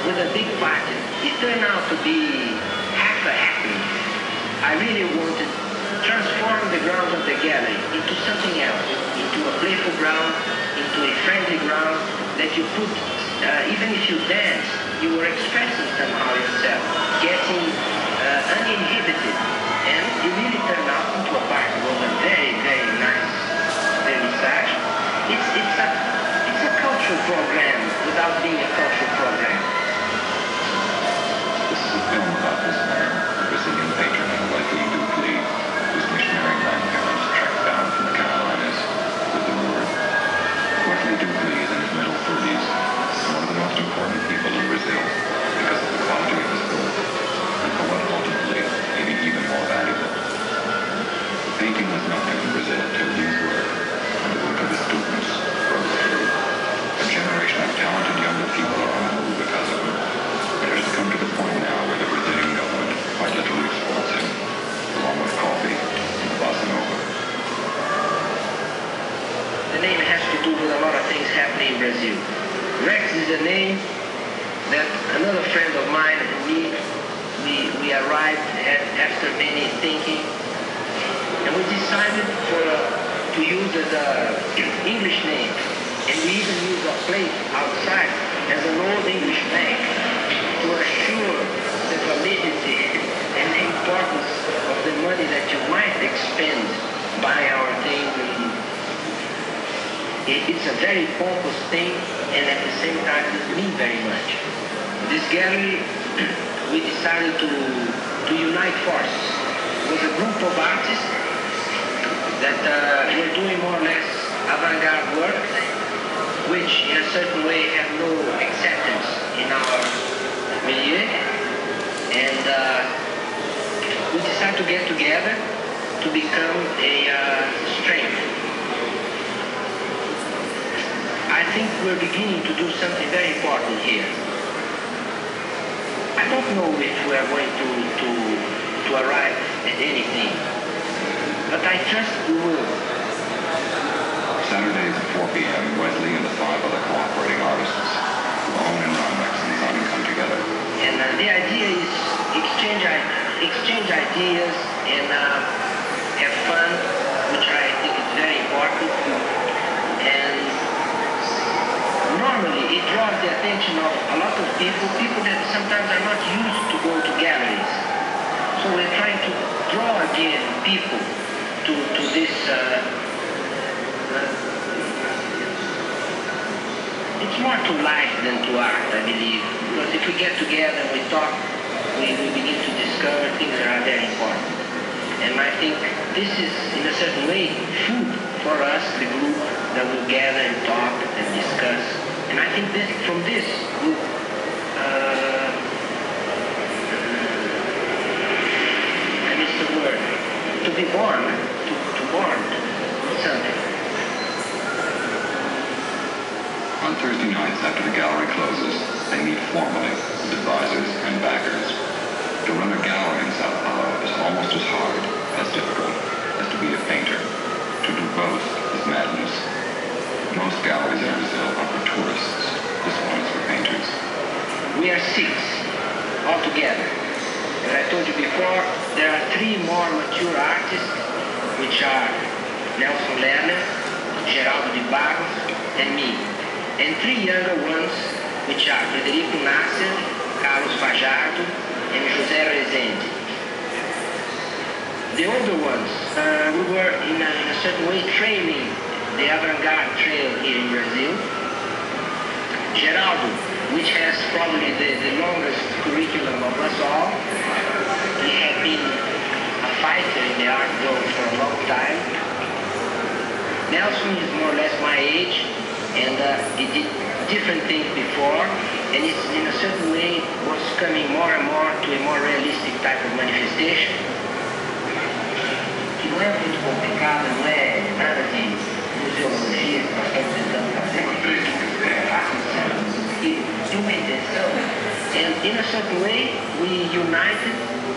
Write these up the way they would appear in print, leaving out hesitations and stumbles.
with a big party. It turned out to be half a happening. I really wanted to transform the grounds of the gallery into something else, into a playful ground, into a friendly ground that you could, even if you dance, you were expressing somehow yourself, getting uninhibited. And it really turned out into a party. It was a very, very nice vernissage. It's a cultural program without being a cultural program. This is a film about this man, a Brazilian patron of Wesley Dupley, whose missionary grandparents tracked down from the Carolinas with the word. Wesley Dupley is in his middle 30s, one of the most important people in Brazil because of the quality of his work, and for what ultimately may be even more valuable. The painting was nothing in Brazil till these were, and the work of his students broke through. A generation of talented younger people are on the move because of him. It has come to the point now where the Brazilian government quite literally exports him, along with coffee and bossa nova. The name has to do with a lot of things happening in Brazil. Rex is a name that another friend of mine and me, we arrived at after many thinking, and we decided to use as an English name, and we even use a plate outside as an old English bank to assure the validity and the importance of the money that you might expend by our things. It's a very pompous thing, and at the same time it means very much. This gallery, we decided to unite forces. It was a group of artists that were doing more or less avant-garde work, which in a certain way have no acceptance in our milieu. And we decided to get together to become a strength. I think we're beginning to do something very important here. I don't know if we are going to arrive at anything, but I trust we will. Saturdays at 4 p.m., Wesley and the 5 other cooperating artists who own and run Rex and Son come together. And the idea is exchange ideas and have fun, which I think is very important. And normally it draws the attention of a lot of people that sometimes are not used to go to galleries. So we're trying to draw again people to this. It's more to life than to art, I believe. Because if we get together and we talk, we begin to discover things that are very important. And I think this is, in a certain way, food for us, the group that will gather and talk and discuss. And I think from this group, I miss the word, to be born, to born something. On Thursday nights after the gallery closes, they meet formally with advisors and backers. To run a gallery in Sao Paulo is almost as hard, as difficult, as to be a painter. To do both is madness. Most galleries in Brazil are for tourists. This one is for painters. We are 6 altogether. As I told you before, there are 3 more mature artists, which are Nelson Lerner, Geraldo de Barros, and me. And 3 younger ones, which are Frederico Nasser, Carlos Fajardo, and José Rezende. The older ones, we were in a certain way trailing the avant-garde trail here in Brazil. Geraldo, which has probably the longest curriculum of us all. He had been a fighter in the art world for a long time. Nelson is more or less my age, and he did different things before, and it's in a certain way was coming more and more to a more realistic type of manifestation. Que não é muito complicado, não é nada de museologia que nós estamos tentando fazer, de uma intenção. And in a certain way, we united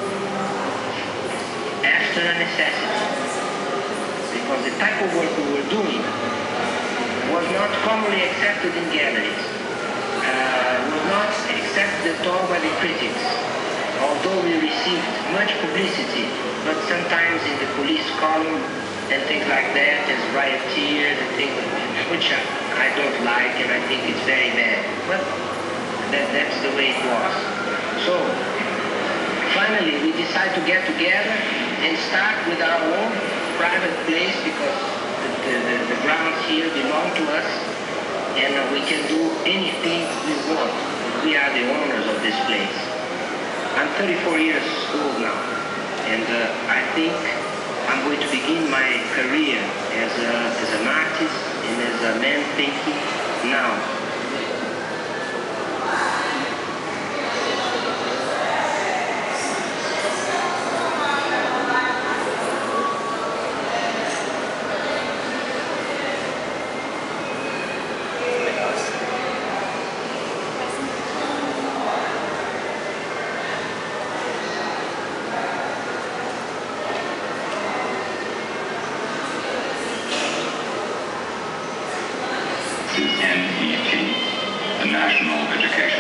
after a necessity, because the type of work we were doing was not commonly accepted in galleries, was not accepted at all by the critics, although we received much publicity, but sometimes in the police column and things like that, as rioteers and things which I don't like, and I think it's very bad. But that's the way it was. So finally we decided to get together and start with our own private place, because the grounds here belong to us, and we can do anything we want. We are the owners of this place. I'm 34 years old now, and I think I'm going to begin my career as an artist and as a man thinking now. This is NET, the National Education